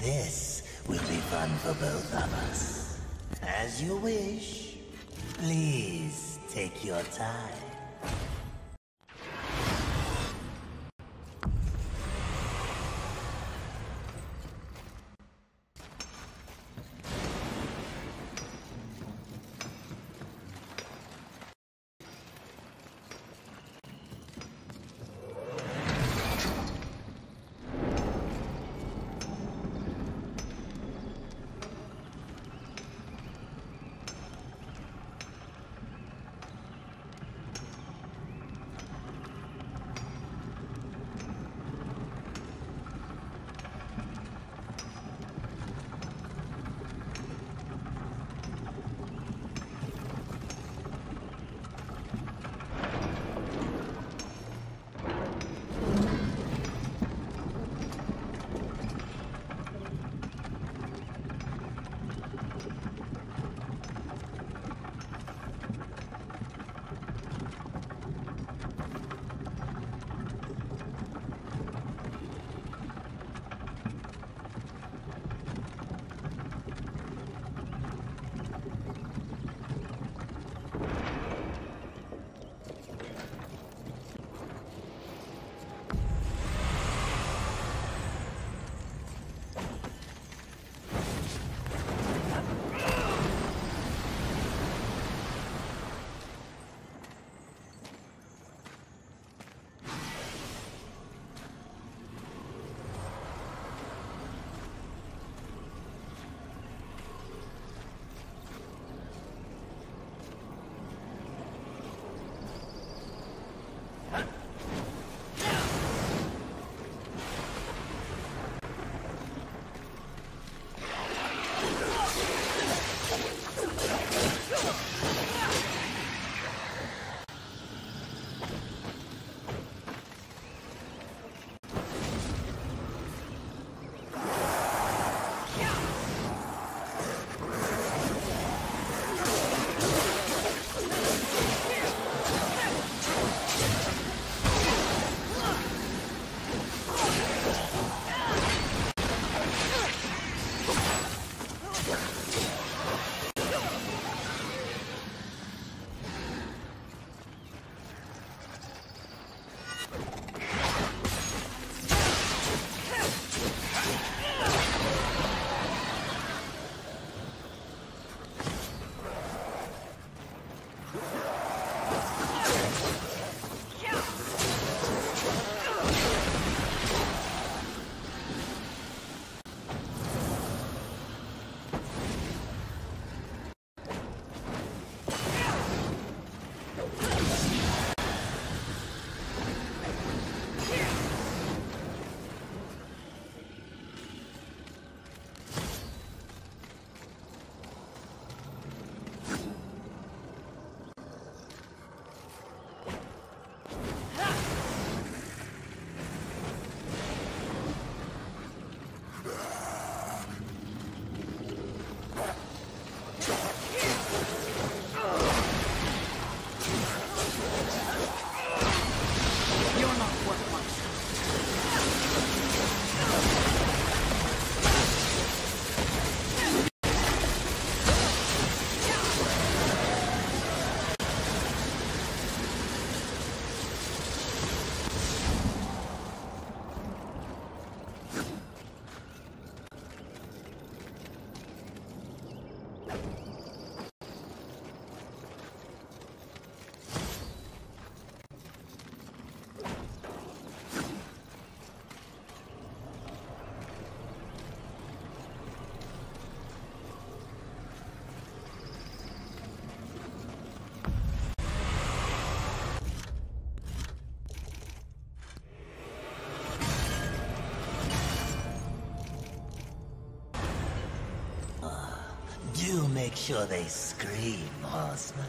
This will be fun for both of us. As you wish. Please take your time. Do make sure they scream, horseman.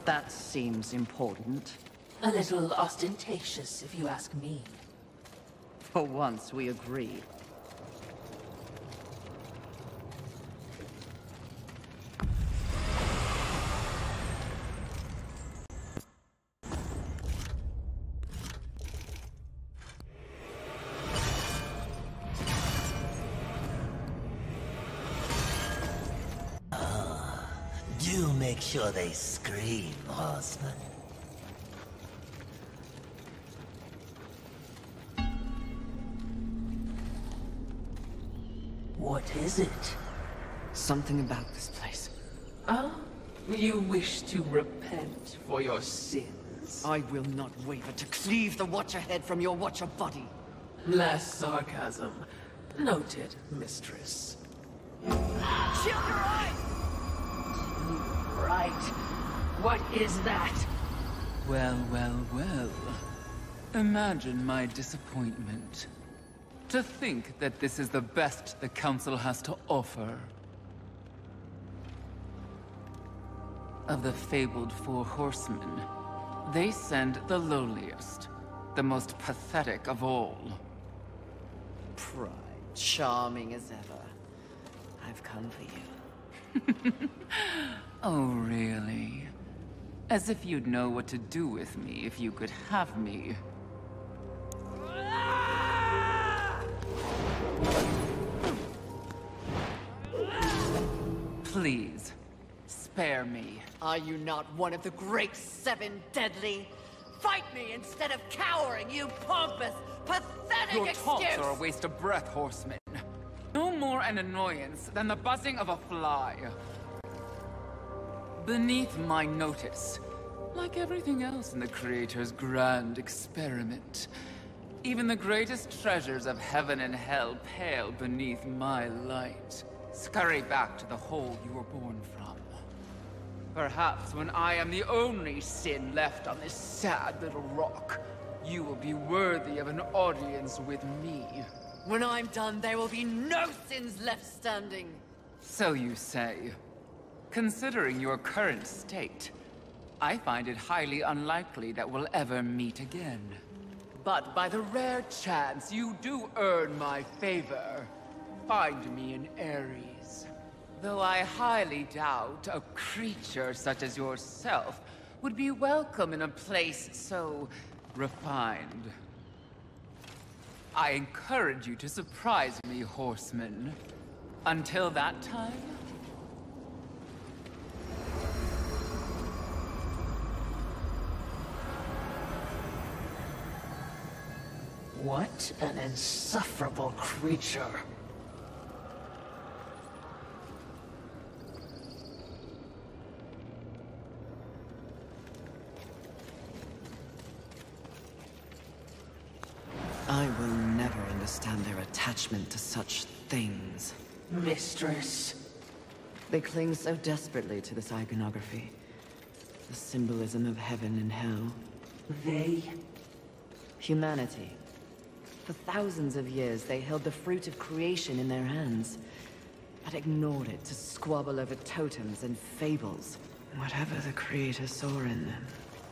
That seems important. A little ostentatious, if you ask me. For once, we agree. Do make sure they scream, horseman. What is it? Something about this place. Ah, you wish to repent for your sins? I will not waver to cleave the Watcher head from your Watcher body. Less sarcasm. Noted, mistress. Shield your eyes! Right. What is that? Well, well, well. Imagine my disappointment. To think that this is the best the Council has to offer. Of the fabled Four Horsemen, they send the lowliest, the most pathetic of all. Pride, charming as ever. I've come for you. Oh, really? As if you'd know what to do with me if you could have me. Please, spare me. Are you not one of the great Seven Deadly? Fight me instead of cowering, you pompous, pathetic Your excuse! taunts are a waste of breath, horseman. No more an annoyance than the buzzing of a fly. Beneath my notice, like everything else in the Creator's grand experiment, even the greatest treasures of heaven and hell pale beneath my light. Scurry back to the hole you were born from. Perhaps when I am the only sin left on this sad little rock, you will be worthy of an audience with me. When I'm done, there will be no sins left standing. So you say. Considering your current state, I find it highly unlikely that we'll ever meet again. But by the rare chance you do earn my favor, find me in Ares. Though I highly doubt a creature such as yourself would be welcome in a place so refined. I encourage you to surprise me, horseman. Until that time... What an insufferable creature. I will never understand their attachment to such things. Mistress. They cling so desperately to this iconography. The symbolism of heaven and hell. They? Humanity. For thousands of years, they held the fruit of creation in their hands, but ignored it to squabble over totems and fables. Whatever the Creator saw in them.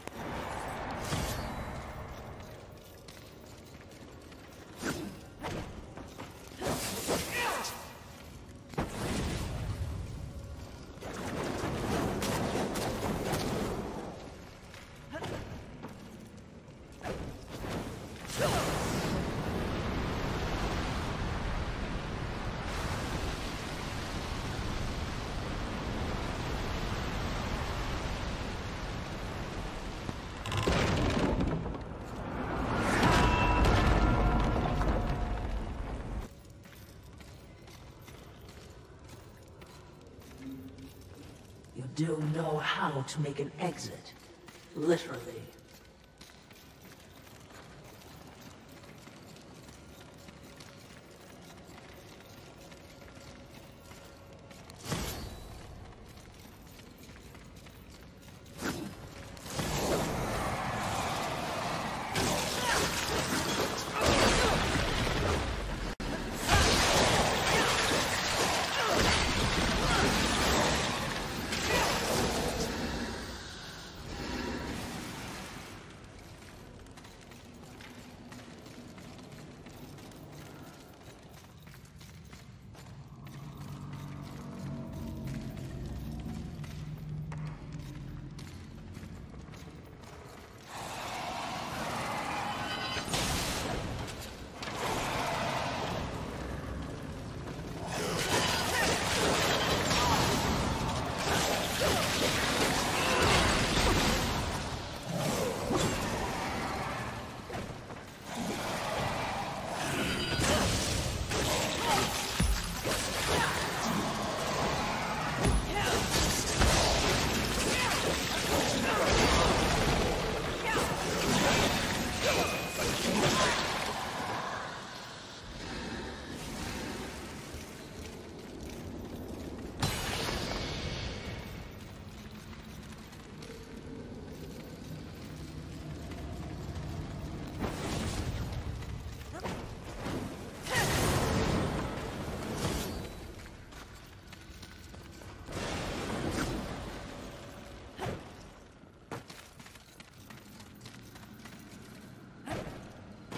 You do know how to make an exit. Literally.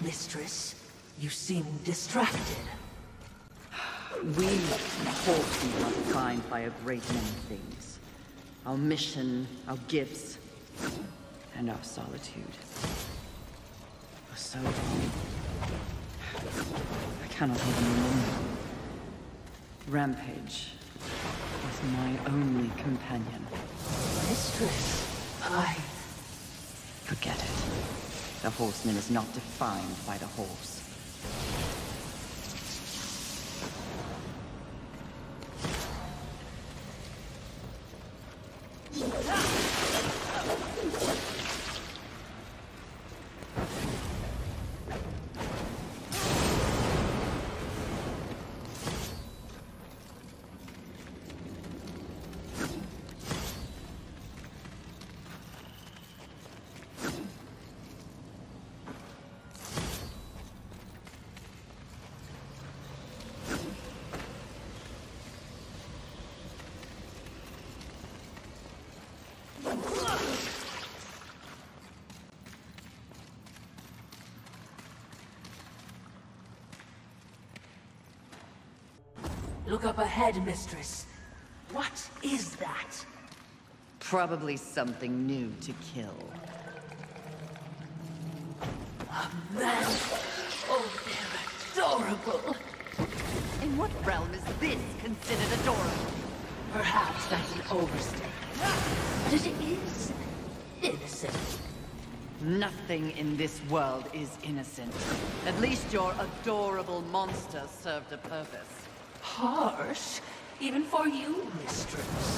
mistress. You seem distracted. We horsemen are defined by a great many things. Our mission, our gifts, and our solitude. For so long, I cannot even remember. Rampage was my only companion. Mistress, I... Forget it. The horseman is not defined by the horse. Look up ahead, mistress. What is that? Probably something new to kill. A man. Oh, they're adorable. In what realm is this considered adorable? Perhaps that's an overstatement. But it is innocent. Nothing in this world is innocent. At least your adorable monster served a purpose. Harsh, even for you, mistress.